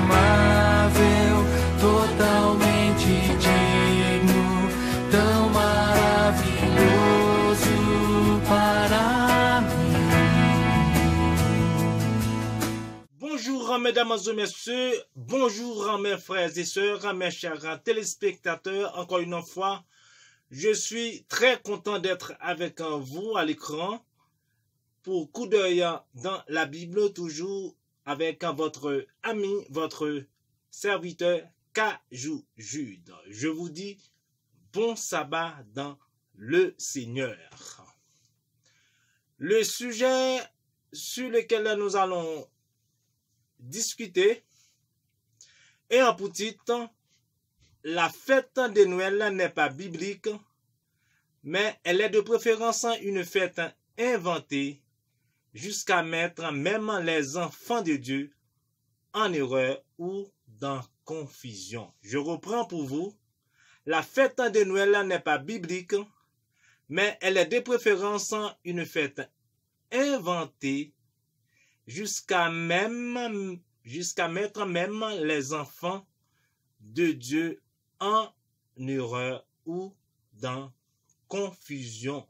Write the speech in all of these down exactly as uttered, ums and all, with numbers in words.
amável, totalmente digno, tão maravilhoso para mim. Bonjour mesdames et messieurs, bonjour mes frères et sœurs, mes chers téléspectateurs, encore une fois, je suis très content d'être avec vous à l'écran pour coup d'œil dans la Bible, toujours avec votre ami, votre serviteur Kajou Jude. Je vous dis bon sabbat dans le Seigneur. Le sujet sur lequel nous allons discuter est en pour titre la fête de Noël n'est pas biblique, mais elle est de préférence une fête inventée jusqu'à mettre même les enfants de Dieu en erreur ou dans confusion. Je reprends pour vous. La fête de Noël n'est pas biblique, mais elle est de préférence une fête inventée jusqu'à même jusqu'à mettre même les enfants de Dieu en erreur ou dans confusion.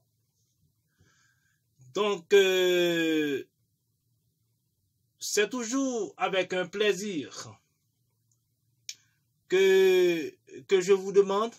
Donc, euh, c'est toujours avec un plaisir que, que je vous demande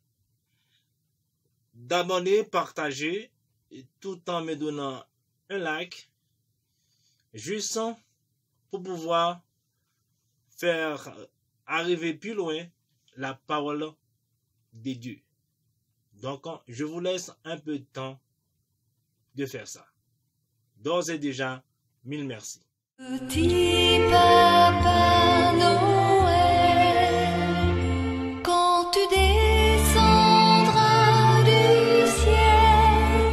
d'abonner, partager, tout en me donnant un like, juste pour pouvoir faire arriver plus loin la parole de Dieu. Donc, je vous laisse un peu de temps de faire ça. D'ores et déjà, mille merci. Petit Papa Noël, quand tu descendras du ciel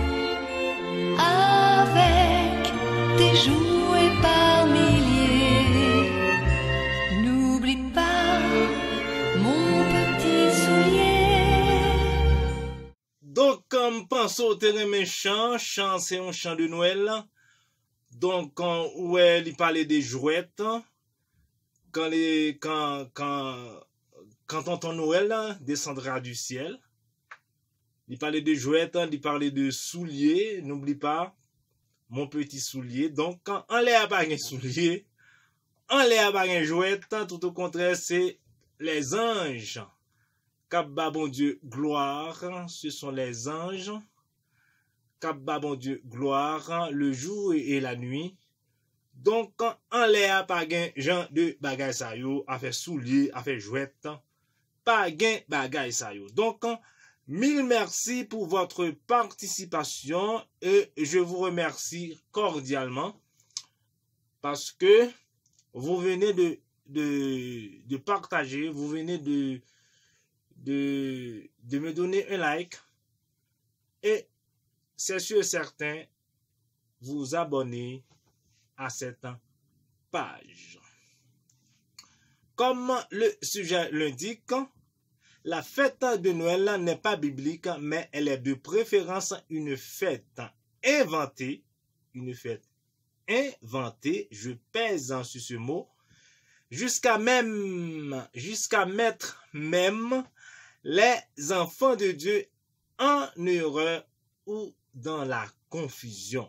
avec tes jouets par milliers, n'oublie pas mon petit soulier. Donc, comme pense au terrain méchant, chant c'est un chant de Noël. Donc, quand ouais, il parlait des jouettes, quand les, quand, quand, quand tonton Noël descendra du ciel, il parlait de jouettes, il parlait de souliers, n'oublie pas, mon petit soulier. Donc, quand on l'air pas un soulier, on l'air pas un jouette, tout au contraire, c'est les anges. Kabba bon Dieu, gloire, ce sont les anges. Kabba bon Dieu, gloire, le jour et la nuit. Donc, quand on l'air pas gain genre de bagay sa yo, a fait soulier, a fait jouette, pas gain bagay sa yo. Donc, mille merci pour votre participation et je vous remercie cordialement parce que vous venez de, de, de partager, vous venez de, de, de me donner un like et c'est sûr et certain, vous abonnez à cette page. Comme le sujet l'indique, la fête de Noël n'est pas biblique, mais elle est de préférence une fête inventée, une fête inventée, je pèse sur ce mot, jusqu'à même, jusqu'à mettre même les enfants de Dieu en erreur ou dans la confusion.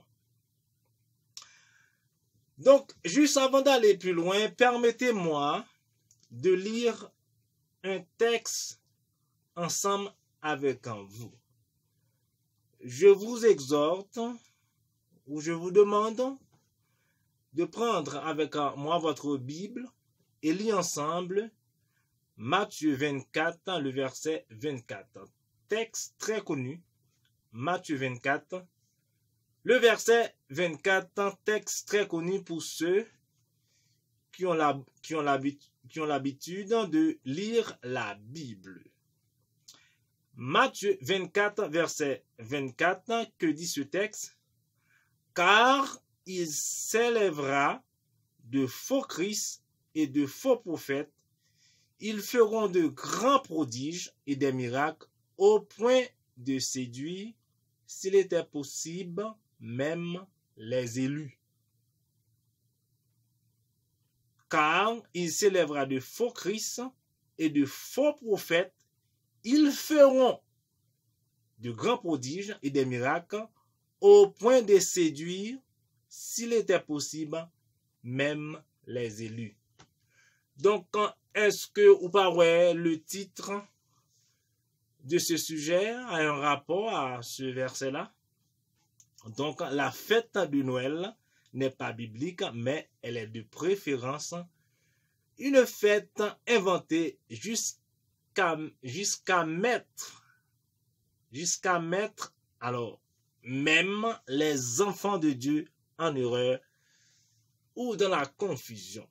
Donc, juste avant d'aller plus loin, permettez-moi de lire un texte ensemble avec vous. Je vous exhorte ou je vous demande de prendre avec moi votre Bible et lire ensemble Matthieu vingt-quatre, le verset vingt-quatre. Texte très connu. Matthieu vingt-quatre, le verset vingt-quatre, texte très connu pour ceux qui ont la, qui ont l'habitude, qui ont l'habitude de lire la Bible. Matthieu vingt-quatre, verset vingt-quatre, que dit ce texte? Car il s'élèvera de faux Christ et de faux prophètes, ils feront de grands prodiges et des miracles au point de séduire, s'il était possible, même les élus. car il s'élèvera de faux Christ et de faux prophètes. Ils feront de grands prodiges et des miracles au point de séduire, s'il était possible, même les élus. Donc, est-ce que, ou pas, ouais, le titre de ce sujet a un rapport à ce verset-là? Donc, la fête de Noël n'est pas biblique, mais elle est de préférence une fête inventée jusqu'à jusqu'à mettre, jusqu'à mettre, alors, même les enfants de Dieu en erreur ou dans la confusion.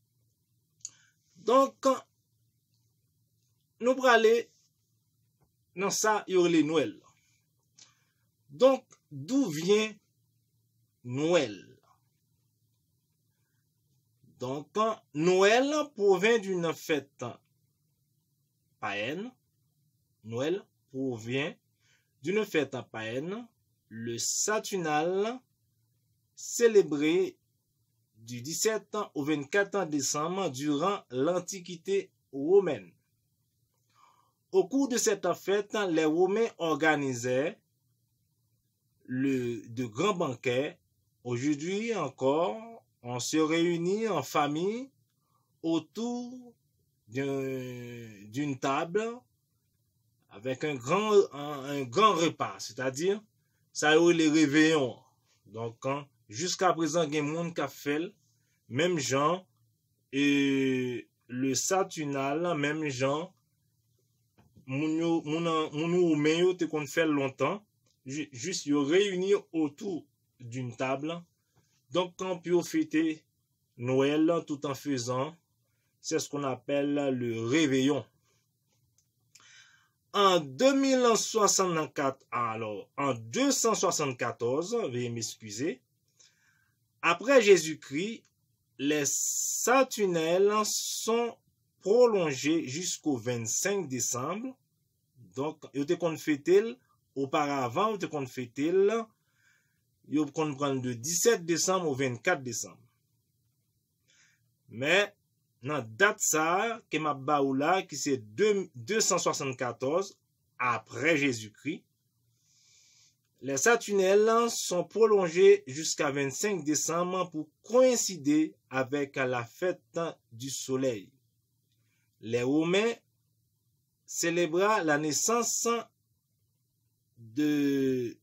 Donc, nous allons aller dans ça, il y aura les Noël. Donc, d'où vient Noël? Donc, Noël provient d'une fête païenne. Noël provient d'une fête païenne, le Saturnale, célébré du dix-sept au vingt-quatre décembre durant l'Antiquité romaine. Au cours de cette fête, les Romains organisaient le, de grands banquets. Aujourd'hui encore, on se réunit en famille autour d'une table avec un grand, un, un grand repas, c'est-à-dire ça y est les réveillons. Donc, jusqu'à présent, il y a des gens qui ont fait même genre et le Saturnale, même genre, moun moun moun te kon fait longtemps, juste yo réunis autour d'une table. Donc, quand on peut fêter Noël tout en faisant, c'est ce qu'on appelle le réveillon. En deux mille soixante-quatre, alors, en deux cent soixante-quatorze, veuillez m'excuser, après Jésus-Christ, les Saturnales sont prolongés jusqu'au vingt-cinq décembre. Donc, ils ont qu'on fêté auparavant, ils ont qu'on fêté ils ont qu'on prendre de dix-sept décembre au vingt-quatre décembre. Mais dans date ça que m'a baoula qui c'est deux cent soixante-quatorze après Jésus-Christ, les Saturnales sont prolongés jusqu'à vingt-cinq décembre pour coïncider avec la fête du soleil. Les Romains célébrent la naissance de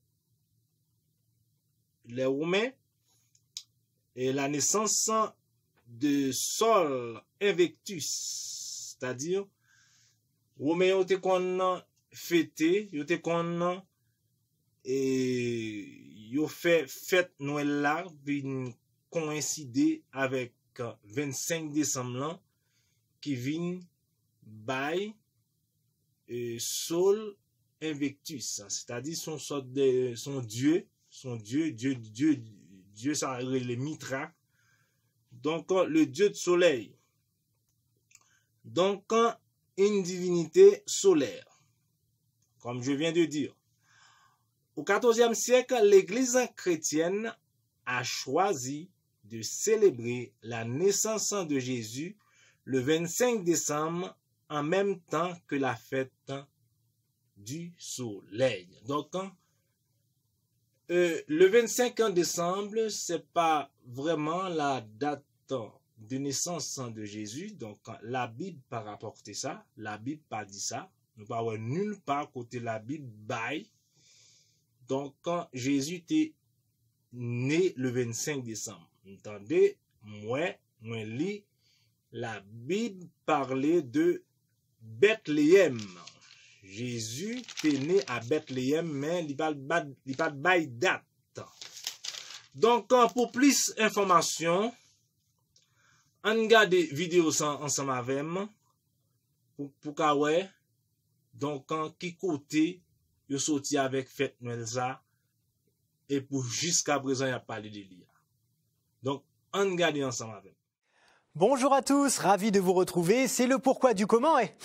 les Romains et la naissance de Sol Invictus, c'est-à-dire Romains ont été qu'on fêté, ils ont été qu'on et ils ont fait fête Noël là, vient coïncider avec vingt-cinq décembre là, qui vient by euh, Sol Invictus, c'est-à-dire son sort de son dieu, son dieu, dieu, dieu, dieu, ça le Mitra. Donc le dieu de soleil. Donc une divinité solaire, comme je viens de dire. Au quatorzième siècle, l'Église chrétienne a choisi de célébrer la naissance de Jésus le vingt-cinq décembre en même temps que la fête du soleil. Donc, euh, le vingt-cinq décembre, c'est pas vraiment la date de naissance de Jésus. Donc, la Bible pas rapporté ça, la Bible pas dit ça. Nous pas avoir nulle part côté la Bible bail. Donc, quand Jésus était né le vingt-cinq décembre, entendez, moi, moi lis la Bible parlait de Bethléem. Jésus était né à Bethléem, mais il n'y a pas de date. Donc, pour plus d'informations, on regarde des vidéos ensemble avec moi, pour, pour qu'on donc, qui côté, il sorti avec fête Noël ça, et pour jusqu'à présent, il a parlé de l'I A. Donc, on regarde ensemble avec. Bonjour à tous, ravi de vous retrouver. C'est le pourquoi du comment. Et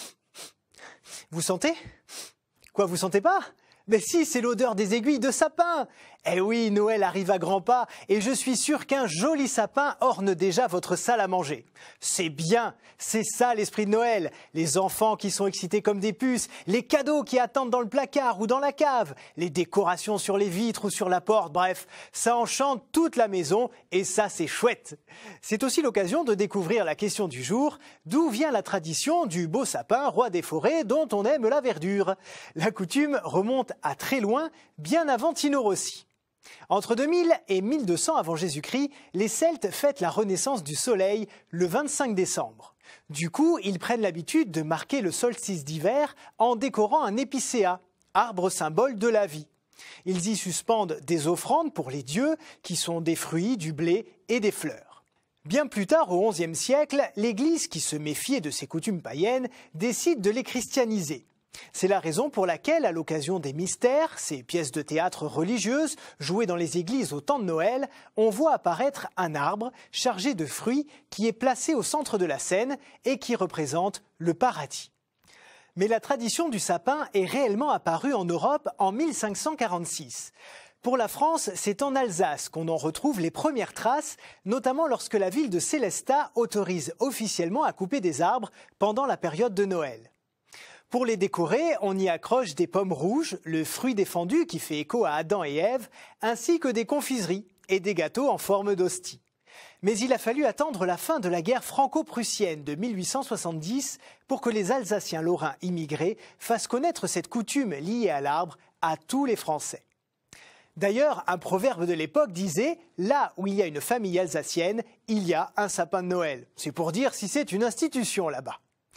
vous sentez? Quoi, vous sentez pas? Mais si, c'est l'odeur des aiguilles de sapin. Eh oui, Noël arrive à grands pas et je suis sûr qu'un joli sapin orne déjà votre salle à manger. C'est bien, c'est ça l'esprit de Noël. Les enfants qui sont excités comme des puces, les cadeaux qui attendent dans le placard ou dans la cave, les décorations sur les vitres ou sur la porte, bref, ça enchante toute la maison et ça c'est chouette. C'est aussi l'occasion de découvrir la question du jour, d'où vient la tradition du beau sapin, roi des forêts dont on aime la verdure. La coutume remonte à très loin, bien avant Tino Rossi. Entre deux mille et mille deux cents avant Jésus-Christ, les Celtes fêtent la renaissance du soleil le vingt-cinq décembre. Du coup, ils prennent l'habitude de marquer le solstice d'hiver en décorant un épicéa, arbre symbole de la vie. Ils y suspendent des offrandes pour les dieux, qui sont des fruits, du blé et des fleurs. Bien plus tard, au onzième siècle, l'Église, qui se méfiait de ces coutumes païennes, décide de les christianiser. C'est la raison pour laquelle, à l'occasion des mystères, ces pièces de théâtre religieuses jouées dans les églises au temps de Noël, on voit apparaître un arbre chargé de fruits qui est placé au centre de la scène et qui représente le paradis. Mais la tradition du sapin est réellement apparue en Europe en mille cinq cent quarante-six. Pour la France, c'est en Alsace qu'on en retrouve les premières traces, notamment lorsque la ville de Sélestat autorise officiellement à couper des arbres pendant la période de Noël. Pour les décorer, on y accroche des pommes rouges, le fruit défendu qui fait écho à Adam et Ève, ainsi que des confiseries et des gâteaux en forme d'hostie. Mais il a fallu attendre la fin de la guerre franco-prussienne de mille huit cent soixante-dix pour que les Alsaciens lorrains immigrés fassent connaître cette coutume liée à l'arbre à tous les Français. D'ailleurs, un proverbe de l'époque disait « Là où il y a une famille alsacienne, il y a un sapin de Noël ». C'est pour dire si c'est une institution là-bas.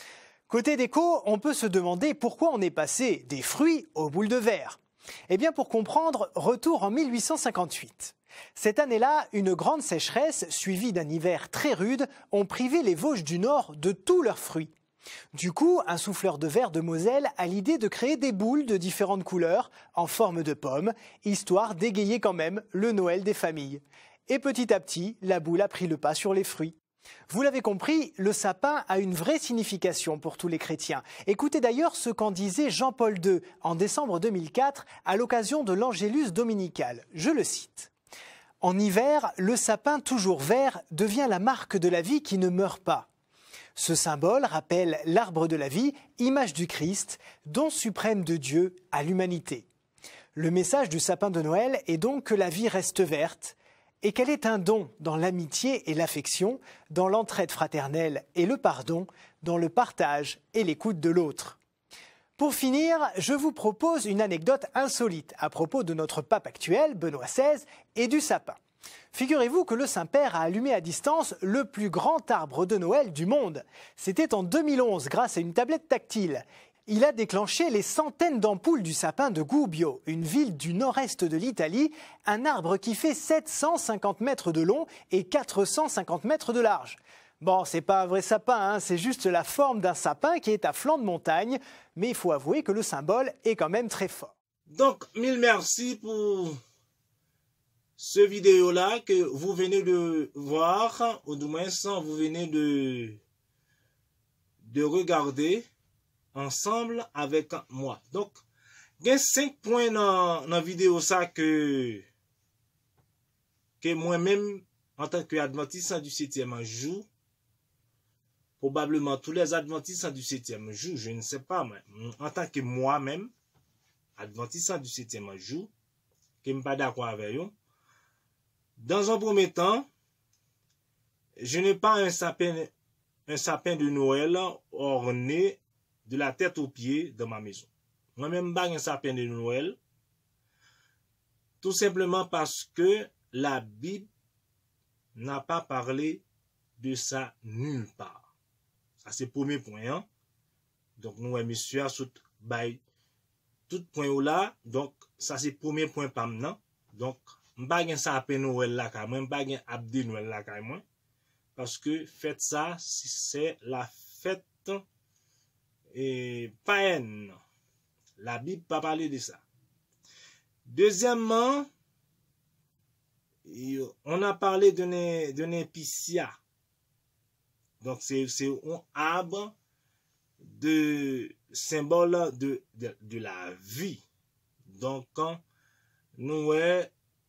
Côté déco, on peut se demander pourquoi on est passé des fruits aux boules de verre. Eh bien pour comprendre, retour en mille huit cent cinquante-huit. Cette année-là, une grande sécheresse, suivie d'un hiver très rude, ont privé les Vosges du Nord de tous leurs fruits. Du coup, un souffleur de verre de Moselle a l'idée de créer des boules de différentes couleurs, en forme de pommes, histoire d'égayer quand même le Noël des familles. Et petit à petit, la boule a pris le pas sur les fruits. Vous l'avez compris, le sapin a une vraie signification pour tous les chrétiens. Écoutez d'ailleurs ce qu'en disait Jean-Paul deux en décembre deux mille quatre à l'occasion de l'Angélus dominical. Je le cite. « En hiver, le sapin toujours vert devient la marque de la vie qui ne meurt pas. Ce symbole rappelle l'arbre de la vie, image du Christ, don suprême de Dieu à l'humanité. Le message du sapin de Noël est donc que la vie reste verte, et qu'elle est un don dans l'amitié et l'affection, dans l'entraide fraternelle et le pardon, dans le partage et l'écoute de l'autre. Pour finir, je vous propose une anecdote insolite à propos de notre pape actuel, Benoît seize, et du sapin. Figurez-vous que le Saint-Père a allumé à distance le plus grand arbre de Noël du monde. C'était en deux mille onze grâce à une tablette tactile. Il a déclenché les centaines d'ampoules du sapin de Gubbio, une ville du nord-est de l'Italie, un arbre qui fait sept cent cinquante mètres de long et quatre cent cinquante mètres de large. Bon, c'est pas un vrai sapin, hein, c'est juste la forme d'un sapin qui est à flanc de montagne, mais il faut avouer que le symbole est quand même très fort. Donc, mille merci pour ce vidéo-là que vous venez de voir, ou du moins vous venez de, de regarder ensemble avec moi. Donc, il y a cinq points dans la vidéo ça que, que moi-même, en tant qu'adventiste du septième jour, probablement tous les adventistes du septième jour, je ne sais pas, mais en tant que moi-même, adventiste du septième jour, qui ne suis pas d'accord avec eux, dans un premier temps, je n'ai pas un sapin, un sapin de Noël orné de la tête aux pieds dans ma maison. Moi-même, je n'ai pas un sapin de Noël, tout simplement parce que la Bible n'a pas parlé de ça nulle part. Ça, c'est le premier point. Hein? Donc, nous, messieurs, à tout, tout point là, donc, ça, c'est le premier point par maintenant. Donc, je n'ai pas un sapin Noël là, quand même, je n'ai pas un abdé Noël là, quand même, parce que faites ça, c'est la fête et païenne. La Bible n'a pas parlé de ça. Deuxièmement, on a parlé d'un épicéa. Donc, c'est un arbre de symbole de, de, de la vie. Donc, quand nous,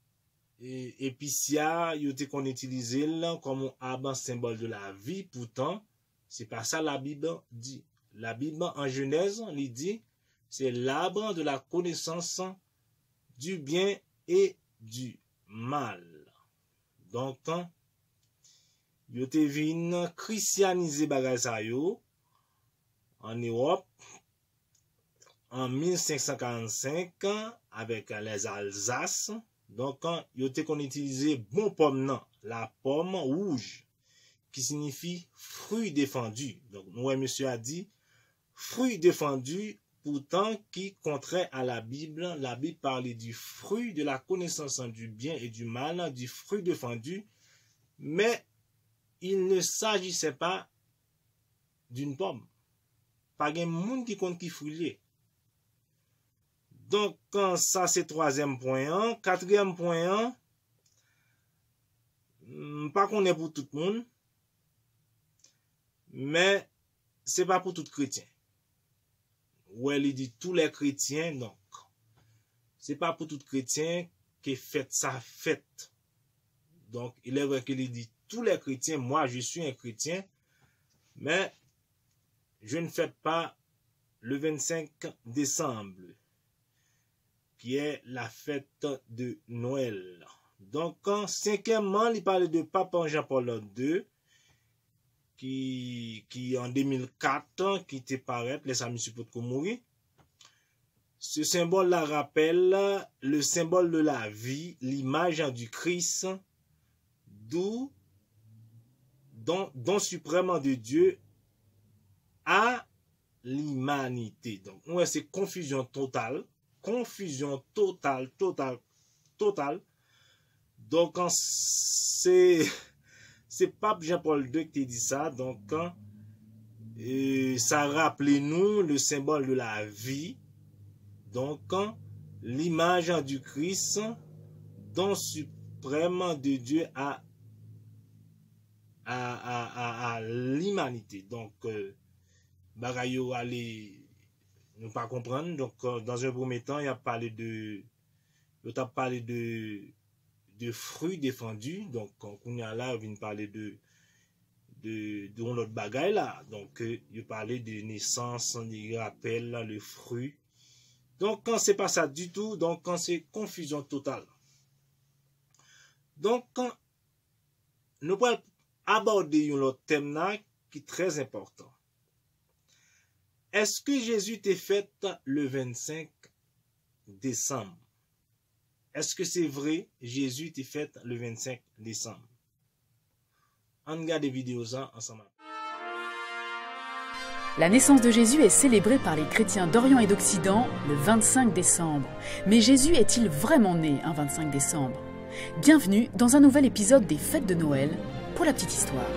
Et épicéa, yo te qu'on utilise là comme un arbre symbole de la vie. Pourtant, c'est pas ça la Bible dit. La Bible en Genèse, il dit, c'est l'arbre de la connaissance du bien et du mal. Donc, yo te vin christianiser bagay sa yo en Europe en mille cinq cent quarante-cinq avec les Alsaces. Donc, yo te qu'on utilise bon pomme nan, la pomme rouge, qui signifie fruit défendu. Donc, nous, monsieur a dit, fruit défendu, pourtant qui contraire à la Bible. La Bible parlait du fruit de la connaissance du bien et du mal, du fruit défendu, mais il ne s'agissait pas d'une pomme. Pas de monde qui compte qui fruit. Donc, ça c'est troisième point. Quatrième point, pas qu'on est pour tout le monde, mais c'est pas pour tout chrétien. Ouais, il dit tous les chrétiens, donc. C'est pas pour tout chrétien qui fait sa fête. Donc, il est vrai qu'il dit tous les chrétiens, moi je suis un chrétien, mais je ne fête pas le vingt-cinq décembre, qui est la fête de Noël. Donc, cinquièmement, il parle de Pape Jean-Paul deux, qui, qui en deux mille quatre, qui te paraît, les amis supportent qu'on mourir. Ce symbole-là rappelle le symbole de la vie, l'image du Christ, d'où, don, don suprême de Dieu à l'humanité. Donc, ouais, c'est confusion totale. Confusion totale, totale, totale. Donc, c'est c'est Pape Jean-Paul deux qui dit ça. Donc, euh, ça rappelle nous le symbole de la vie. Donc, l'image du Christ, don suprême de Dieu à, à, à, à, à l'humanité. Donc, euh, bagayo allez ne pas comprendre. Donc, euh, dans un premier temps, il a parlé de, il a parlé de, de fruits défendus. Donc, quand on est là, on vient parler de, de, de notre bagaille là. Donc, euh, il a parlé de naissance, il rappelle là, le fruit. Donc, quand c'est pas ça du tout, donc quand c'est confusion totale. Donc, quand nous pouvons aborder un autre thème là qui est très important. Est-ce que Jésus t'est fait le vingt-cinq décembre? Est-ce que c'est vrai, Jésus t'est fait le vingt-cinq décembre? On regarde des vidéos ça ensemble. La naissance de Jésus est célébrée par les chrétiens d'Orient et d'Occident le vingt-cinq décembre. Mais Jésus est-il vraiment né un vingt-cinq décembre? Bienvenue dans un nouvel épisode des Fêtes de Noël pour la petite histoire.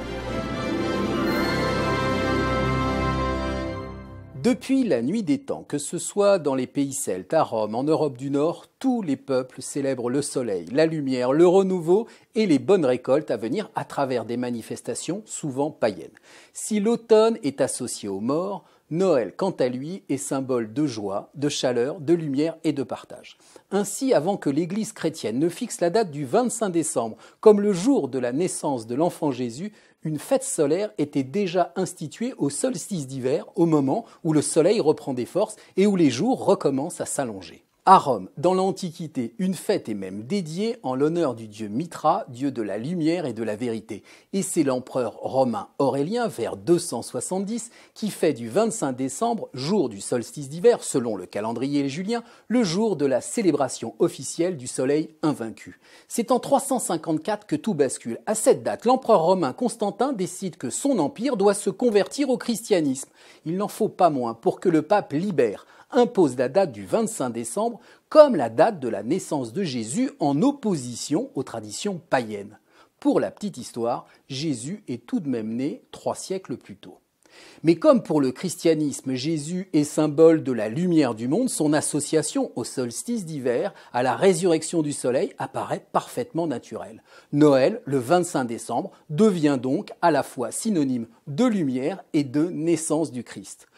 Depuis la nuit des temps, que ce soit dans les pays celtes, à Rome, en Europe du Nord, tous les peuples célèbrent le soleil, la lumière, le renouveau et les bonnes récoltes à venir à travers des manifestations souvent païennes. Si l'automne est associé aux morts, Noël, quant à lui, est symbole de joie, de chaleur, de lumière et de partage. Ainsi, avant que l'Église chrétienne ne fixe la date du vingt-cinq décembre comme le jour de la naissance de l'enfant Jésus, une fête solaire était déjà instituée au solstice d'hiver, au moment où le soleil reprend des forces et où les jours recommencent à s'allonger. À Rome, dans l'Antiquité, une fête est même dédiée en l'honneur du dieu Mitra, dieu de la lumière et de la vérité. Et c'est l'empereur romain Aurélien, vers deux cent soixante-dix, qui fait du vingt-cinq décembre, jour du solstice d'hiver, selon le calendrier julien, le jour de la célébration officielle du soleil invaincu. C'est en trois cent cinquante-quatre que tout bascule. À cette date, l'empereur romain Constantin décide que son empire doit se convertir au christianisme. Il n'en faut pas moins pour que le pape Libère impose la date du vingt-cinq décembre comme la date de la naissance de Jésus en opposition aux traditions païennes. Pour la petite histoire, Jésus est tout de même né trois siècles plus tôt. Mais comme pour le christianisme, Jésus est symbole de la lumière du monde, son association au solstice d'hiver, à la résurrection du soleil, apparaît parfaitement naturelle. Noël, le vingt-cinq décembre, devient donc à la fois synonyme de lumière et de naissance du Christ.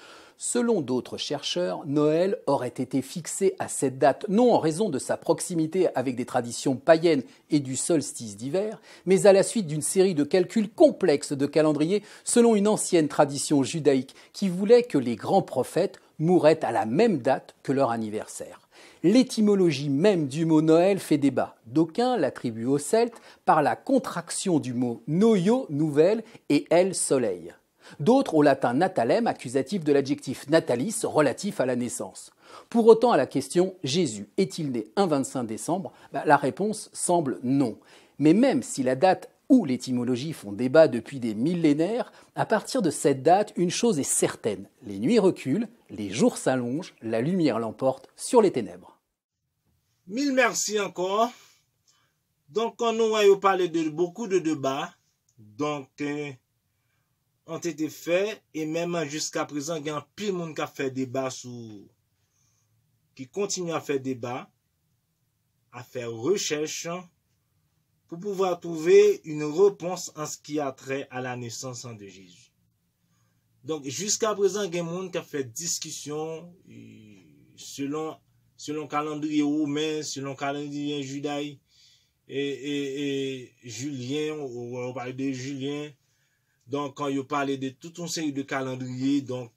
Selon d'autres chercheurs, Noël aurait été fixé à cette date non en raison de sa proximité avec des traditions païennes et du solstice d'hiver, mais à la suite d'une série de calculs complexes de calendrier selon une ancienne tradition judaïque qui voulait que les grands prophètes mouraient à la même date que leur anniversaire. L'étymologie même du mot Noël fait débat. D'aucuns l'attribuent aux Celtes par la contraction du mot noio, nouvelle, et el, soleil. D'autres au latin natalem, accusatif de l'adjectif natalis, relatif à la naissance. Pour autant, à la question « Jésus est-il né un vingt-cinq décembre ?», bah, la réponse semble non. Mais même si la date ou l'étymologie font débat depuis des millénaires, à partir de cette date, une chose est certaine. Les nuits reculent, les jours s'allongent, la lumière l'emporte sur les ténèbres. Mille merci encore. Donc, quand nous avons parlé de beaucoup de débats, donc, euh, ont été faits, et même jusqu'à présent, il y a un pile de monde qui a fait débat sous, qui continue à faire débat, à faire recherche, pour pouvoir trouver une réponse en ce qui a trait à la naissance de Jésus. Donc, jusqu'à présent, il y a des gens qui ont fait discussion selon selon calendrier romain, selon calendrier judaïque et, et, et Julien, on parle de Julien. Donc, quand il parlait de toute une série de calendriers, donc,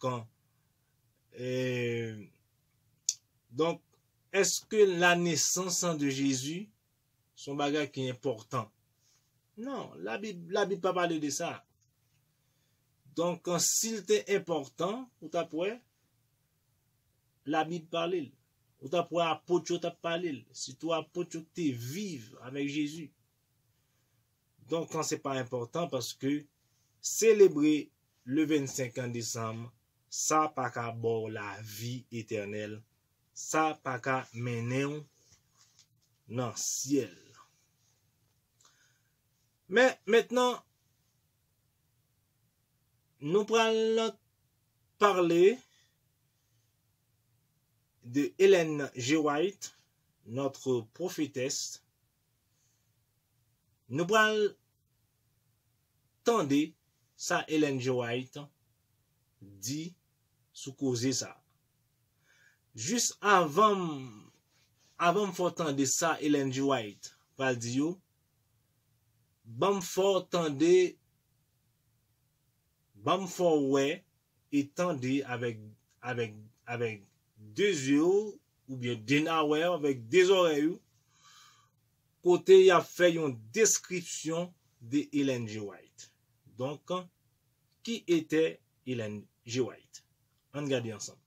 euh, donc, est-ce que la naissance de Jésus, son bagage qui est important? Non, la Bible, la Bible pas parler de ça. Donc, s'il était important, ou t'as pour la Bible parle, ou t'as pour apôtre t'a parlé, si toi apôtre t'es vive avec Jésus. Donc, quand c'est pas important parce que célébrer le vingt-cinq décembre, ça pas qu'à bord la vie éternelle, ça pas qu'à mener dans le ciel. Mais maintenant, nous allons parler de Ellen G. White, notre prophétesse. Nous allons tendre ça Ellen G. White dit sous causer ça. Juste avant, avant de tendre ça Ellen G. White, par dire, bam fort tendre, bam fort ouais, et tendre avec, avec, avec deux yeux, ou bien deux oreilles, avec deux oreilles, côté il a fait une description de Ellen G. White. Donc, qui était Ellen G. White? On regarde ensemble.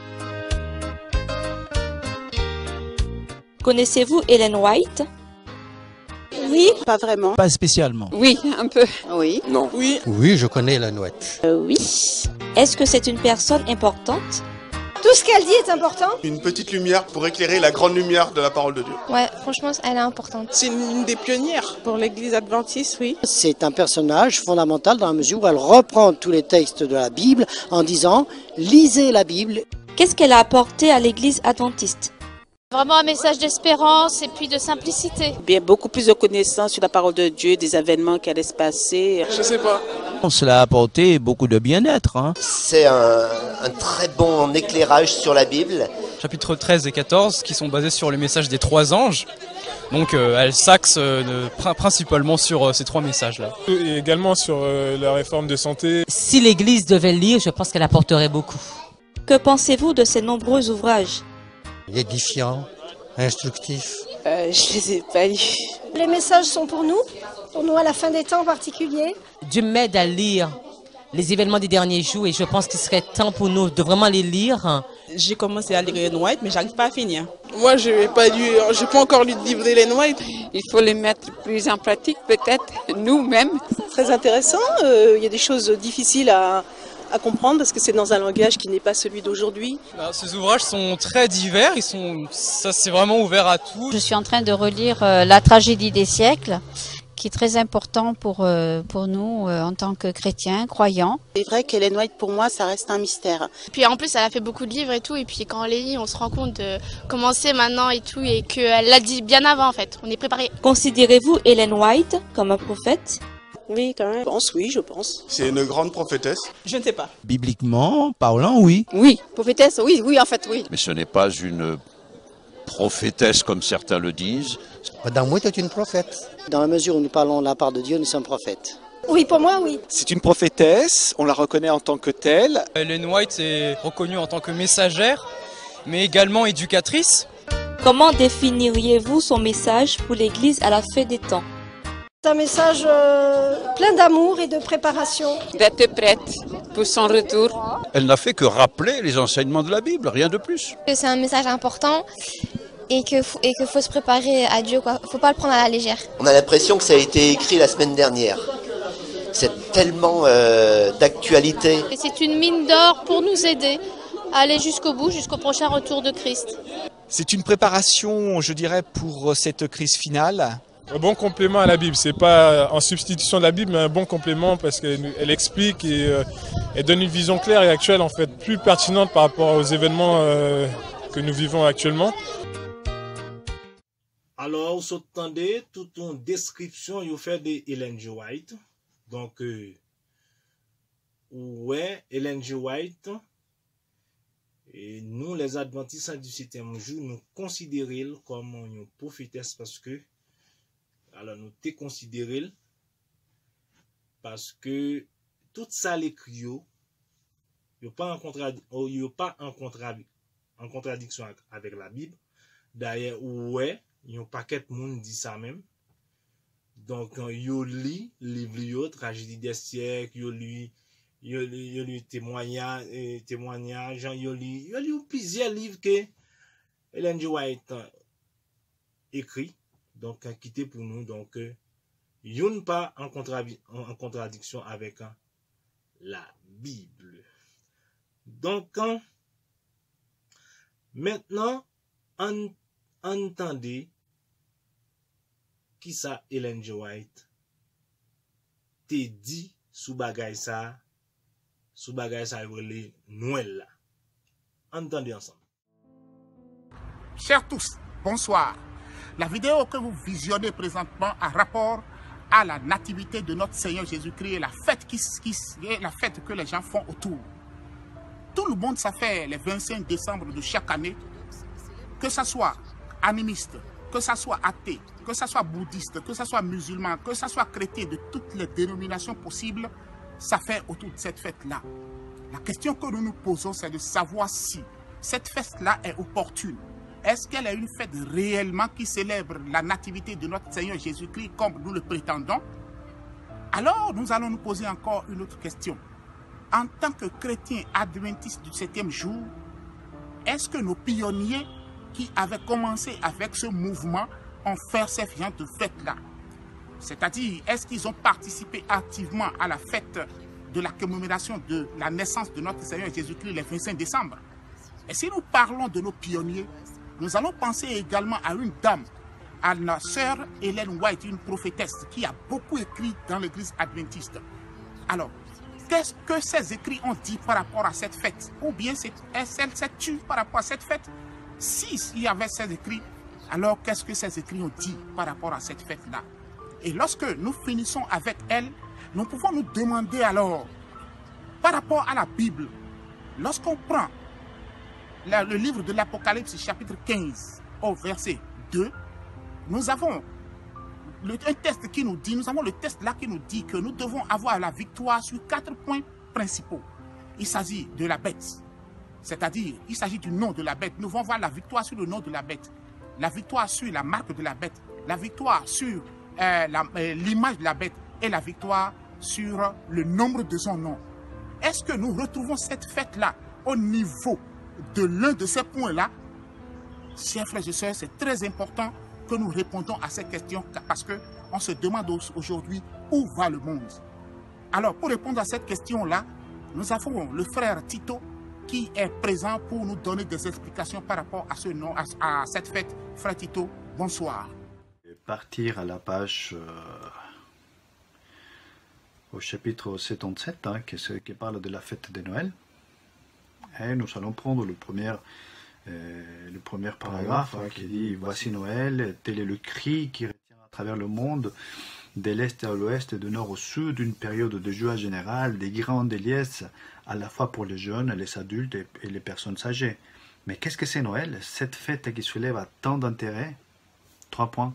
Connaissez-vous Ellen White? Oui, pas vraiment. Pas spécialement. Oui, un peu. Oui. Non. Oui. Oui, je connais Ellen White. Euh, oui. Est-ce que c'est une personne importante? Tout ce qu'elle dit est important. Une petite lumière pour éclairer la grande lumière de la parole de Dieu. Ouais, franchement, elle est importante. C'est une, une des pionnières pour l'église adventiste, oui. C'est un personnage fondamental dans la mesure où elle reprend tous les textes de la Bible en disant « Lisez la Bible ». Qu'est-ce qu'elle a apporté à l'église adventiste? Vraiment un message d'espérance et puis de simplicité. Bien, beaucoup plus de connaissances sur la parole de Dieu, des événements qui allaient se passer. Je sais pas. Cela a apporté beaucoup de bien-être. Hein. C'est un, un très bon éclairage sur la Bible. Chapitres treize et quatorze qui sont basés sur le message des trois anges. Donc euh, elle s'axe euh, principalement sur euh, ces trois messages-là. Et également sur euh, la réforme de santé. Si l'Église devait le lire, je pense qu'elle apporterait beaucoup. Que pensez-vous de ces nombreux ouvrages? Édifiant, instructif. Euh, je les ai pas lus. Les messages sont pour nous, pour nous à la fin des temps en particulier. Dieu m'aide à lire les événements des derniers jours et je pense qu'il serait temps pour nous de vraiment les lire. J'ai commencé à lire Ellen White, mais j'arrive pas à finir. Moi, je n'ai pas lu, j'ai pas encore lu de livre d'Ellen White. Il faut les mettre plus en pratique, peut-être nous-mêmes. Très intéressant. Il euh, y a des choses difficiles à à comprendre parce que c'est dans un langage qui n'est pas celui d'aujourd'hui. Ces ouvrages sont très divers, ils sont, ça c'est vraiment ouvert à tout. Je suis en train de relire euh, La tragédie des siècles, qui est très important pour, euh, pour nous euh, en tant que chrétiens, croyants. C'est vrai qu'Ellen White pour moi ça reste un mystère. Puis en plus elle a fait beaucoup de livres et tout, et puis quand on les lit on se rend compte de comment c'est maintenant et tout, et qu'elle l'a dit bien avant en fait, on est préparé. Considérez-vous Ellen White comme un prophète? Oui, quand même. Je pense, oui, je pense. C'est une grande prophétesse. Je ne sais pas. Bibliquement parlant, oui. Oui, prophétesse, oui, oui, en fait, oui. Mais ce n'est pas une prophétesse comme certains le disent. Madame White est une prophète. Dans la mesure où nous parlons de la part de Dieu, nous sommes prophètes. Oui, pour moi, oui. C'est une prophétesse, on la reconnaît en tant que telle. Ellen White est reconnue en tant que messagère, mais également éducatrice. Comment définiriez-vous son message pour l'Église à la fin des temps? C'est un message euh, plein d'amour et de préparation. D'être prête pour son retour. Elle n'a fait que rappeler les enseignements de la Bible, rien de plus. C'est un message important et que et que faut se préparer à Dieu, quoi. Faut pas le prendre à la légère. On a l'impression que ça a été écrit la semaine dernière. C'est tellement euh, d'actualité. C'est une mine d'or pour nous aider à aller jusqu'au bout, jusqu'au prochain retour de Christ. C'est une préparation, je dirais, pour cette crise finale. Un bon complément à la Bible, c'est pas en substitution de la Bible, mais un bon complément parce qu'elle elle explique et euh, elle donne une vision claire et actuelle, en fait, plus pertinente par rapport aux événements euh, que nous vivons actuellement. Alors, vous entendez toute une description vous fait de Ellen G. White. Donc, euh, ouais, Ellen G. White, et nous, les Adventistes du septième jour, nous considérons comme une prophétesse parce que alors nous te considérons parce que tout ça l'écrit yo yo pas en contradiction yo pas en contradiction en contradiction avec la Bible. D'ailleurs ouais, yon paquet monde dit ça même. Donc yo lit livre yo tragédie des siècles, yo lit yo lit yo lit témoignage témoignage, yo lit yo lit plusieurs livres que Ellen G. White écrit. Donc, quitter pour nous, donc, euh, yon pas en, contradi en contradiction avec hein, la Bible. Donc, hein, maintenant, en, entendez qui ça Ellen G. White te dit sous bagay ça, sous bagay ça relé Noël là. Entendez ensemble. Chers tous, bonsoir. La vidéo que vous visionnez présentement a rapport à la nativité de notre Seigneur Jésus-Christ et la fête, qui, qui, la fête que les gens font autour. Tout le monde, ça fait le vingt-cinq décembre de chaque année, que ce soit animiste, que ce soit athée, que ce soit bouddhiste, que ce soit musulman, que ce soit chrétien, de toutes les dénominations possibles, ça fait autour de cette fête-là. La question que nous nous posons, c'est de savoir si cette fête-là est opportune. Est-ce qu'elle est une fête réellement qui célèbre la nativité de notre Seigneur Jésus-Christ comme nous le prétendons? Alors, nous allons nous poser encore une autre question. En tant que chrétiens adventistes du septième jour, est-ce que nos pionniers qui avaient commencé avec ce mouvement ont fait cette genre de fête-là? C'est-à-dire, est-ce qu'ils ont participé activement à la fête de la commémoration de la naissance de notre Seigneur Jésus-Christ le vingt-cinq décembre? Et si nous parlons de nos pionniers, nous allons penser également à une dame, à la sœur Ellen White, une prophétesse qui a beaucoup écrit dans l'église adventiste. Alors, qu'est-ce que ces écrits ont dit par rapport à cette fête? Ou bien est-ce qu'elle s'est tue par rapport à cette fête? S'il y avait ces écrits, alors qu'est-ce que ces écrits ont dit par rapport à cette fête-là? Et lorsque nous finissons avec elle, nous pouvons nous demander alors, par rapport à la Bible, lorsqu'on prend le livre de l'Apocalypse, chapitre quinze, au verset deux, nous avons le, un test qui nous dit, nous avons le test là qui nous dit que nous devons avoir la victoire sur quatre points principaux. Il s'agit de la bête, c'est-à-dire, il s'agit du nom de la bête. Nous devons voir la victoire sur le nom de la bête, la victoire sur la marque de la bête, la victoire sur euh, l'image euh, de la bête et la victoire sur le nombre de son nom. Est-ce que nous retrouvons cette fête-là au niveau de l'un de ces points-là? Chers frères et sœurs, c'est très important que nous répondons à ces questions parce qu'on se demande aujourd'hui où va le monde. Alors, pour répondre à cette question-là, nous avons le frère Tito qui est présent pour nous donner des explications par rapport à ce nom, à, à cette fête. Frère Tito, bonsoir. Partir à la page euh, au chapitre soixante-dix-sept, hein, qui, qui parle de la fête de Noël. Et nous allons prendre le premier, euh, le premier paragraphe hein, qui dit « Voici Noël, tel est le cri qui retient à travers le monde de l'Est à l'Ouest, du Nord au Sud, une période de joie générale, des grandes liesses, à la fois pour les jeunes, les adultes et, et les personnes âgées. Mais qu'est-ce que c'est Noël? Cette fête qui soulève à tant d'intérêt? Trois points.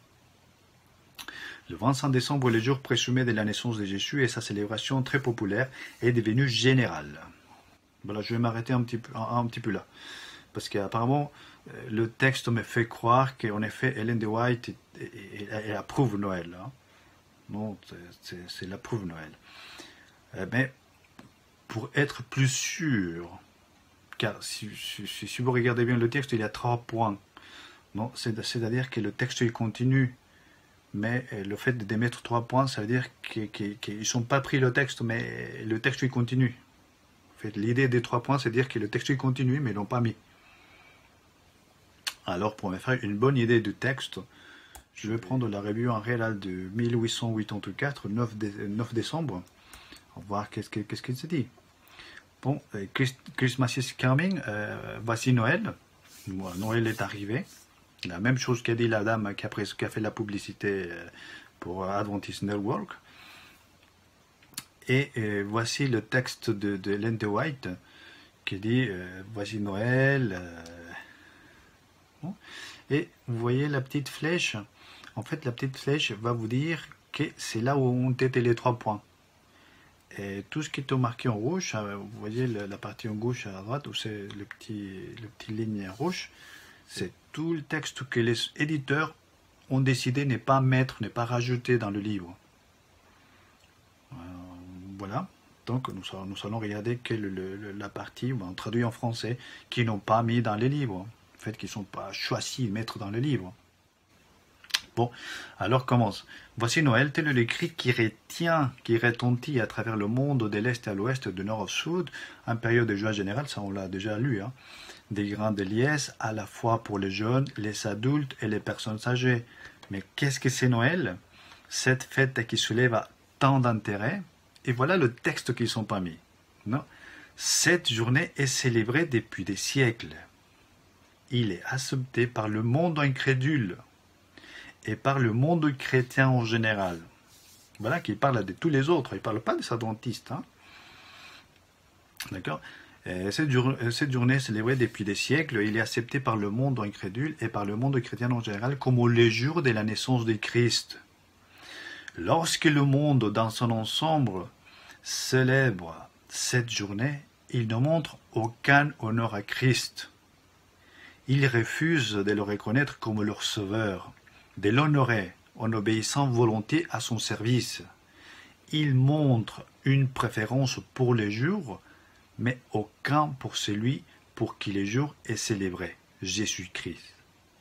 Le vingt-cinq décembre, le jour présumé de la naissance de Jésus, et sa célébration très populaire est devenue générale. Voilà, je vais m'arrêter un petit peu, un, un petit peu là. Parce qu'apparemment, le texte me fait croire qu'en effet, Ellen de White elle approuve Noël. Hein. Non, c'est l'approuve Noël. Euh, mais pour être plus sûr, car si, si, si vous regardez bien le texte, il y a trois points. C'est-à-dire que le texte il continue, mais le fait de mettre trois points, ça veut dire qu'ils ne sont pas pris le texte, mais le texte il continue. En fait, l'idée des trois points, c'est dire que le texte il continue, mais ils ne l'ont pas mis. Alors, pour me faire une bonne idée du texte, je vais prendre la revue en réel de mille huit cent quatre-vingt-quatorze, neuf décembre. On va voir qu'est-ce qu'il qu se dit. Bon, Christmas is coming, euh, voici Noël. Noël est arrivé. La même chose qu'a dit la dame qui a, qui a fait la publicité pour Adventist Network. Et euh, voici le texte de, de Ellen de White qui dit euh, voici Noël. Euh, bon. Et vous voyez la petite flèche. En fait, la petite flèche va vous dire que c'est là où ont été les trois points. Et tout ce qui est marqué en rouge, vous voyez la, la partie en gauche à droite, où c'est le petit, le petit ligne rouge, c'est tout le texte que les éditeurs ont décidé ne pas mettre, ne pas rajouter dans le livre. Euh, voilà. Donc nous, nous allons regarder quelle le, le, la partie, bon, traduit en français, qu'ils n'ont pas mis dans les livres. En fait, qu'ils ne sont pas choisis de mettre dans le livre. Bon, alors commence. Voici Noël, tel est le cri qui retient, qui retentit à travers le monde, de l'Est à l'Ouest, du Nord au Sud, en période de joie générale, ça on l'a déjà lu, hein, des grandes liesses, à la fois pour les jeunes, les adultes et les personnes âgées. Mais qu'est-ce que c'est Noël? Cette fête qui soulève tant d'intérêt, et voilà le texte qu'ils ne sont pas mis. Non. Cette journée est célébrée depuis des siècles. Il est accepté par le monde incrédule et par le monde chrétien en général. Voilà qu'il parle de tous les autres, il ne parle pas des adventistes. Hein. D'accord. Cette, jour, cette journée célébrée depuis des siècles, il est accepté par le monde incrédule et par le monde chrétien en général comme le jour de la naissance de Christ. Lorsque le monde dans son ensemble célèbre cette journée, il ne montre aucun honneur à Christ. Ils refusent de le reconnaître comme leur sauveur, de l'honorer en obéissant volontiers à son service. Ils montrent une préférence pour les jours, mais aucun pour celui pour qui les jours est célébré, Jésus-Christ.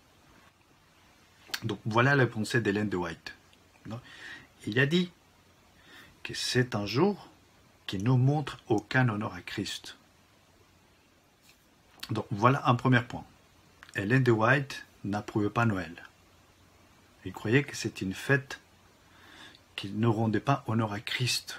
Donc voilà la pensée d'Ellen de White. Il a dit que c'est un jour qui ne montre aucun honneur à Christ. Donc voilà un premier point. Ellen de White n'approuvait pas Noël. Il croyait que c'était une fête qui ne rendait pas honneur à Christ.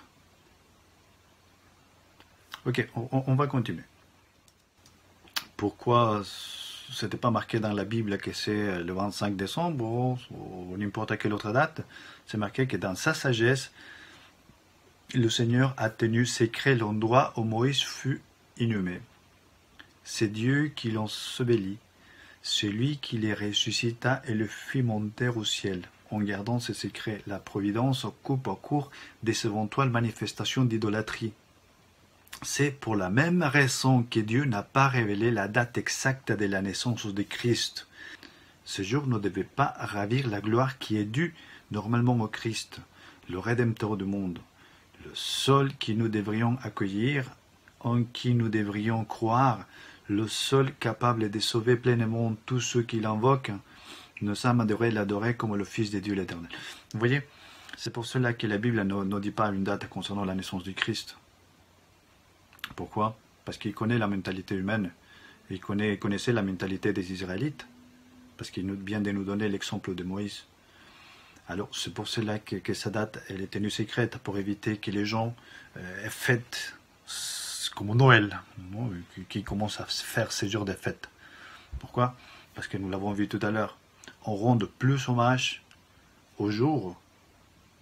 Ok, on, on va continuer. Pourquoi c'était pas marqué dans la Bible que c'est le vingt-cinq décembre ou n'importe quelle autre date? C'est marqué que dans sa sagesse, le Seigneur a tenu secret l'endroit où Moïse fut inhumé. C'est Dieu qui l'ensevelit, celui qui les ressuscita et le fit monter au ciel. En gardant ce secret, la providence coupe au cours des éventuelles manifestations d'idolâtrie. C'est pour la même raison que Dieu n'a pas révélé la date exacte de la naissance de Christ. Ce jour ne devait pas ravir la gloire qui est due normalement au Christ, le Rédempteur du monde, le seul qui nous devrions accueillir, en qui nous devrions croire, le seul capable de sauver pleinement tous ceux qui l'invoquent. Nos âmes devraient l'adorer comme le Fils de Dieu l'Éternel. Vous voyez, c'est pour cela que la Bible ne, ne dit pas une date concernant la naissance du Christ. Pourquoi? Parce qu'il connaît la mentalité humaine. Il connaît, connaissait la mentalité des Israélites. Parce qu'il vient de nous donner l'exemple de Moïse. Alors c'est pour cela que, que sa date elle est tenue secrète, pour éviter que les gens euh, fêtent comme Noël, non, qui, qui commencent à faire ces jours de fête. Pourquoi? Parce que nous l'avons vu tout à l'heure. On rend plus hommage au jour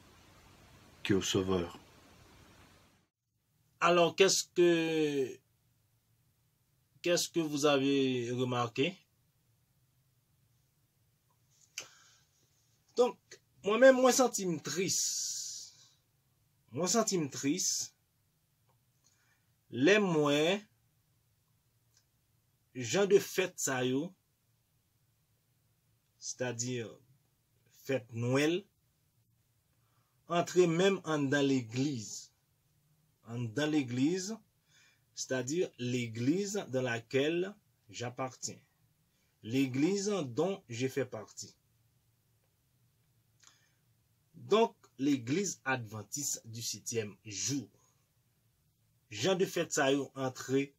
qu'au Sauveur. Alors, qu'est-ce que qu'est-ce que vous avez remarqué? Donc, moi-même, moi senti triste. Moi senti triste. Les moi, gens de fête ça yo, c'est-à-dire fête Noël, entrer même en dans l'église. En dans l'église, c'est-à-dire l'église dans laquelle j'appartiens. L'église dont j'ai fait partie. Donc, l'église adventiste du septième jour. Jean de fête ça yo entré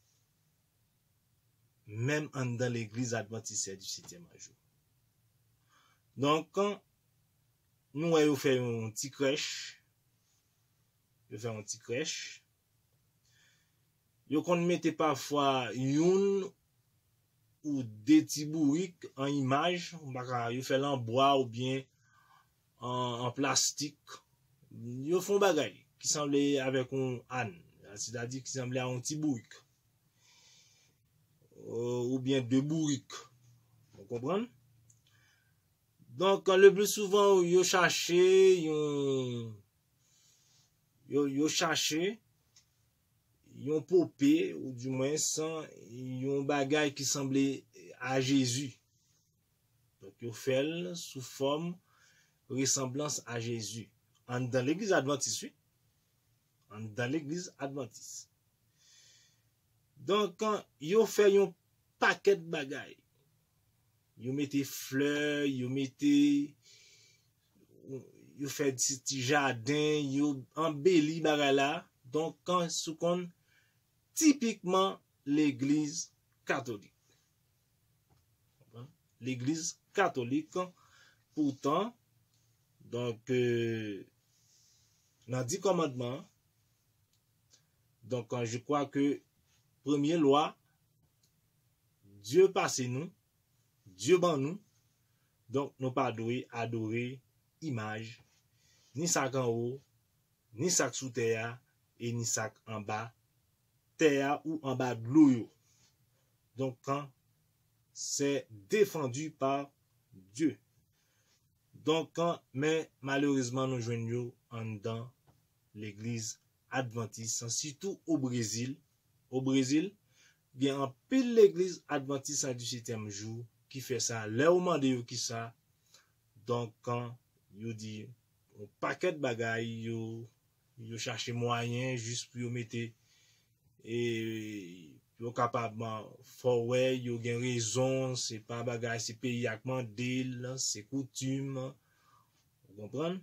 même en dans l'église adventiste du septième jour. Donc, quand nous avons fait un petit crèche, nous fait un petit crèche, nous qu'on mettait parfois une ou deux petits bourriques en image, nous fait en bois ou bien en, en plastique. Nous font bagaille qui semblait avec un âne, c'est-à-dire qui semblait un petit bourrique. Ou bien deux bourriques. Vous comprenez? Donc, le plus souvent, yo cherché, yo, yo, yo cherché, yon popé, ou du moins, sans, yon bagay qui semblait à Jésus. Donc, yo fait sous forme ressemblance à Jésus. En dans l'église adventiste, oui. En dans l'église adventiste. Donc, quand yo fait yon paquet de bagay, yo mettez fleurs, yo mettez, yo fait petit jardin, yo embelli bagala. Donc, quand sous kon typiquement l'église catholique. L'église catholique, pourtant, donc, euh, dans dix commandements, donc, je crois que, première loi, Dieu passe nous, Dieu ban nous, donc nous pas adorer, adorer image, ni sac en haut, ni sac sous terre, et ni sac en bas, terre ou en bas de l'eau. Donc quand c'est défendu par Dieu. Donc quand, mais malheureusement nous joignons en dans l'église adventiste, surtout au Brésil. Au Brésil, il y a un pile l'église adventiste du septième jour qui fait ça. Là, au moment de qui ça. Donc, quand you dit un paquet de bagailles, you, you cherche moyen juste pour you mettre et you capable for way, you gen raison, c'est pas bagaille, c'est pays à demander, c'est coutume. Vous comprenez?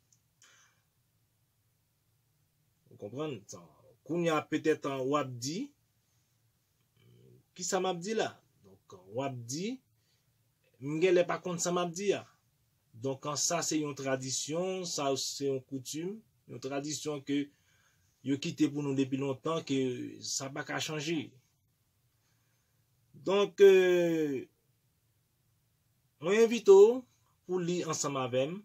Vous comprenez? Qu'on y a peut-être un wabdi, qui ça m'a dit là? Donc, wabdi, m'gele pas contre ça m'a dit. Donc, ça, c'est une tradition, ça, c'est une coutume, une tradition que yo quitté pour nous depuis longtemps, que ça n'a pas changer. Donc, euh, moi, invite pour lire ensemble avec moi,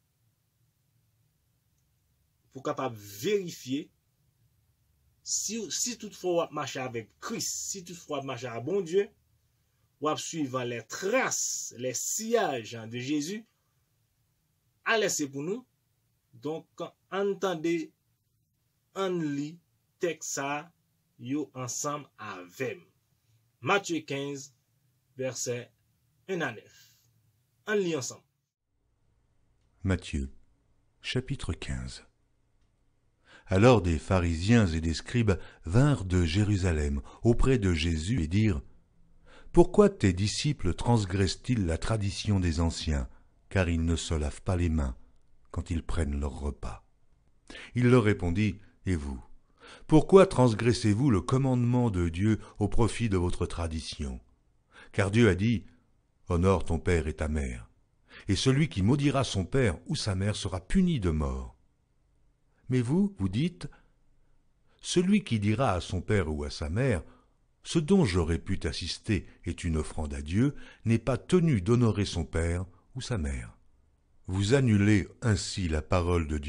pour capable vérifier si, si toutefois vous marchez avec Christ, si toutefois vous marchez avec bon Dieu, ou suivant les traces, les sillages de Jésus, à laisser pour nous. Donc, entendez, en lit, texte ça, yo ensemble avec Matthieu quinze, verset un à neuf. En lit ensemble. Matthieu, chapitre quinze. Alors des pharisiens et des scribes vinrent de Jérusalem auprès de Jésus et dirent: Pourquoi tes disciples transgressent-ils la tradition des anciens, car ils ne se lavent pas les mains quand ils prennent leur repas? Il leur répondit: Et vous, pourquoi transgressez-vous le commandement de Dieu au profit de votre tradition? Car Dieu a dit: Honore ton père et ta mère, et celui qui maudira son père ou sa mère sera puni de mort. Mais vous, vous dites: Celui qui dira à son père ou à sa mère: Ce dont j'aurais pu t'assister est une offrande à Dieu, n'est pas tenu d'honorer son père ou sa mère. Vous annulez ainsi la parole de Dieu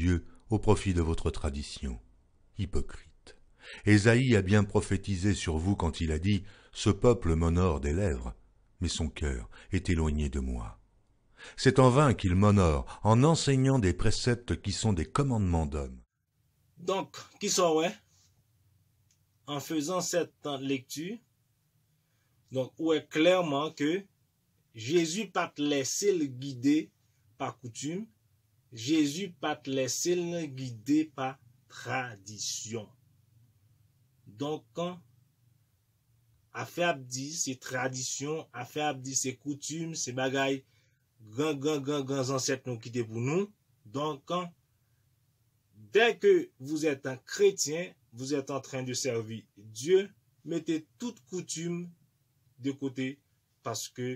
au profit de votre tradition. Hypocrite. Ésaïe a bien prophétisé sur vous quand il a dit « Ce peuple m'honore des lèvres, mais son cœur est éloigné de moi. » C'est en vain qu'il m'honore en enseignant des préceptes qui sont des commandements d'hommes. Donc, qui sont ouais? En faisant cette lecture, donc, où est clairement que Jésus pas te laisser le guider par coutume, Jésus pas te laisser le guider par tradition. Donc, quand affaire abdi, c'est tradition, affaire abdi, c'est coutume, c'est bagaille, grand, grand, grand, grands ancêtres nous quitté pour nous. Donc, quand, dès que vous êtes un chrétien, vous êtes en train de servir Dieu, mettez toute coutume de côté parce que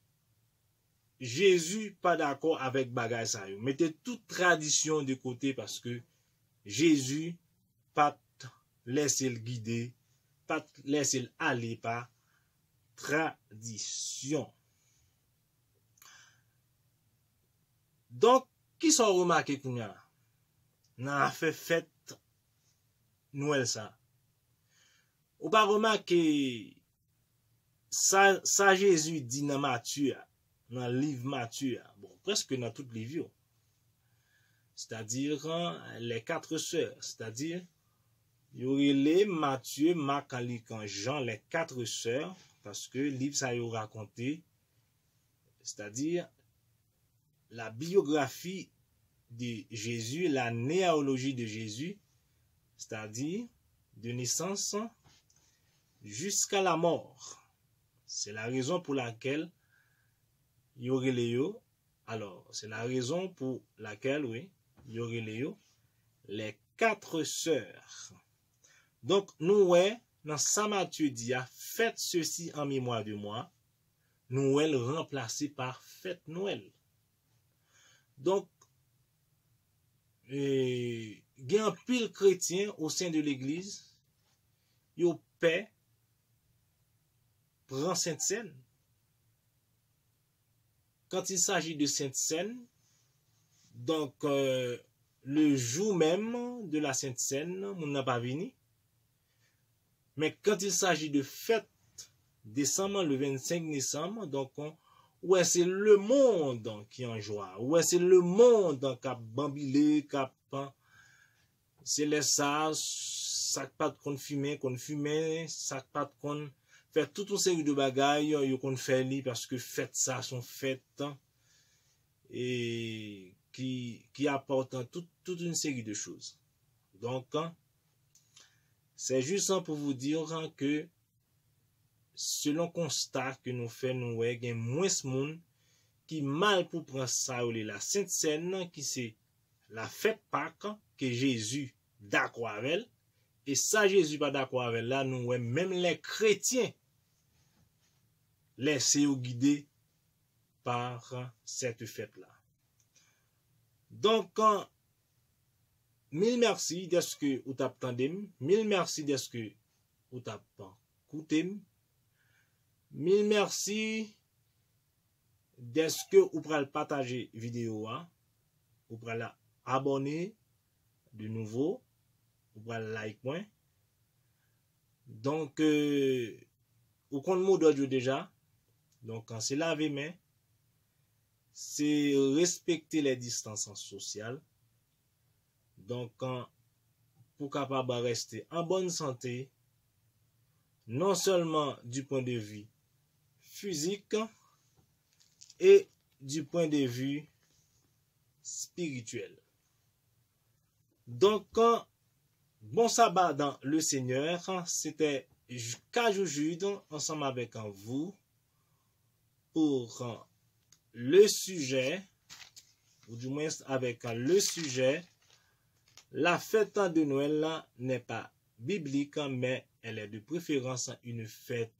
Jésus pas d'accord avec bagaille ça. Mettez toute tradition de côté parce que Jésus pas laisser le guider, pas laisser aller par tradition. Donc, qui sont remarqués qu'on a? N'a fait fête Noël ça. Ou pas remarquer ça, ça Jésus dit dans Matthieu, dans le livre Matthieu, bon, presque dans toutes les vies. C'est-à-dire les quatre sœurs, c'est-à-dire il y aurait les Matthieu, Marc, Luc, Jean, les quatre sœurs, parce que le livre ça y a raconté, c'est-à-dire la biographie de Jésus, la néologie de Jésus, c'est-à-dire de naissance jusqu'à la mort. C'est la raison pour laquelle il y aurait les alors c'est la raison pour laquelle, oui, il y aurait les les quatre sœurs. Donc, nous, ouais, dans Saint Matthieu dit, faites ceci en mémoire de moi, nous, ouais, remplacé par fête Noël. Donc, il y a un pile chrétien au sein de l'église, il y a paix, prend Sainte Seine. Quand il s'agit de Sainte Seine, donc, euh, le jour même de la Sainte Seine, on n'a pas venu. Mais quand il s'agit de fête décembre, le vingt-cinq décembre, donc, on, ouais, c'est le monde qui en joie. Ouais, c'est le monde qui a bambilé, qui a, c'est les ça, ça pas de qu'on fumer, qu'on fumer, ça pas de qu'on fait toute une série de bagailles, yo qu'on fait li parce que fête ça, sont fêtes, et qui, qui apportent toute, toute une série de choses. Donc, c'est juste pour vous dire que selon constat que nous faisons, il y a moins de monde qui mal pour prendre ça, la Sainte Seine, qui c'est la fête Pâques, que Jésus d'accord avec elle, et ça Jésus pas d'accord avec là, nous, même les chrétiens, laissez vous guider par cette fête-là. Donc, mille merci d'être que vous t'attendez, mille merci d'être que vous t'écoutez, mille merci d'être que vous pouvez partager vidéo, vous pouvez abonner de nouveau, vous pouvez like point. Donc, euh, vous compte mot d'audio déjà. Donc, quand c'est laver main, c'est respecter les distances sociales. Donc, quand, pour capable rester en bonne santé, non seulement du point de vue physique et du point de vue spirituel. Donc, quand, bon sabbat dans le Seigneur, c'était Kajou Jude ensemble avec vous pour le sujet, ou du moins avec le sujet, la fête de Noël n'est pas biblique, mais elle est de préférence une fête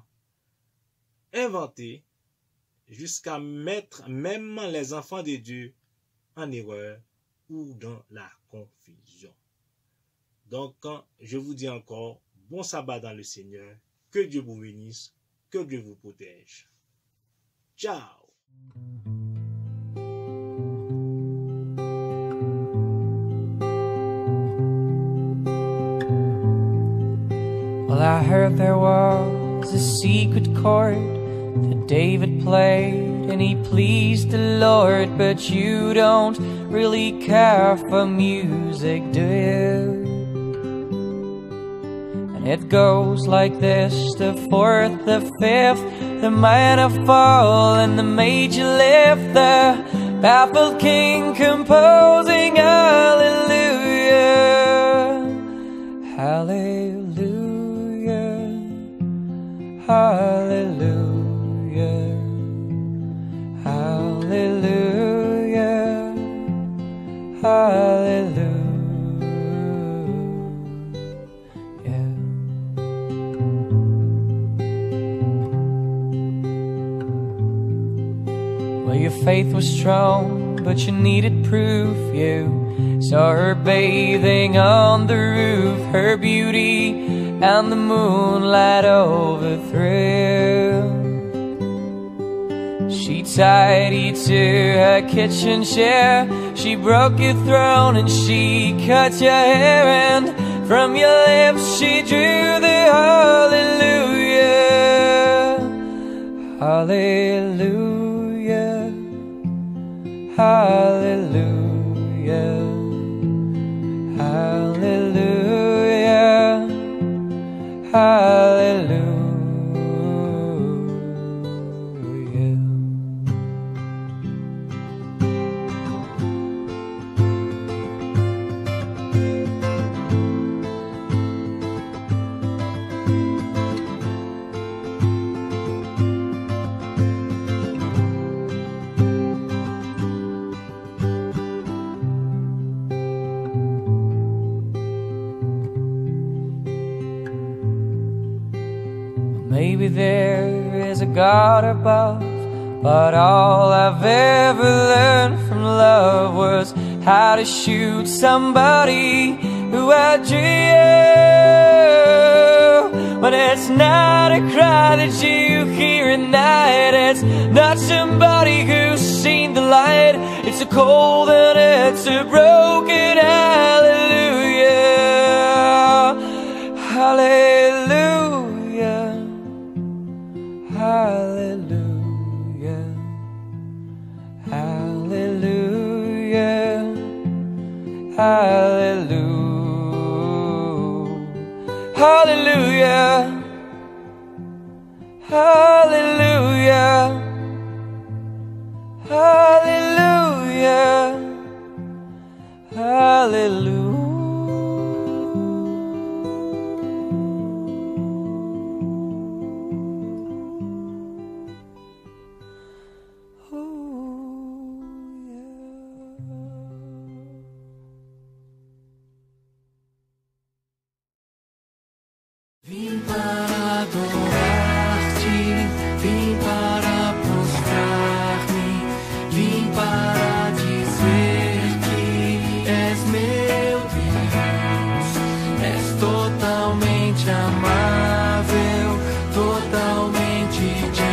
inventée jusqu'à mettre même les enfants de Dieu en erreur ou dans la confusion. Donc, je vous dis encore, bon sabbat dans le Seigneur, que Dieu vous bénisse, que Dieu vous protège. Ciao! Well, I heard there was a secret chord that David played and he pleased the Lord, but you don't really care for music, do you? And it goes like this: the fourth, the fifth, the minor fall and the major lift, the baffled king composing hallelujah, hallelujah, hallelujah, hallelujah, hallelujah. Well, your faith was strong, but you needed proof. You saw her bathing on the roof, her beauty and the moonlight overthrew. She tied you to her kitchen chair, she broke your throne and she cut your hair, and from your lips she drew the hallelujah, hallelujah, hallelujah, hallelujah, hallelujah. Maybe there is a God above, but all I've ever learned from love was how to shoot somebody who outdrew you. But it's not a cry that you hear at night, it's not somebody who's seen the light, it's a cold and it's a broken hallelujah, hallelujah, hallelujah, hallelujah, hallelujah, hallelujah, hallelujah, hallelujah, hallelujah. Vim para adorar-te, vim para prostrar-me, vim para dizer que és meu Deus, és totalmente amável, totalmente de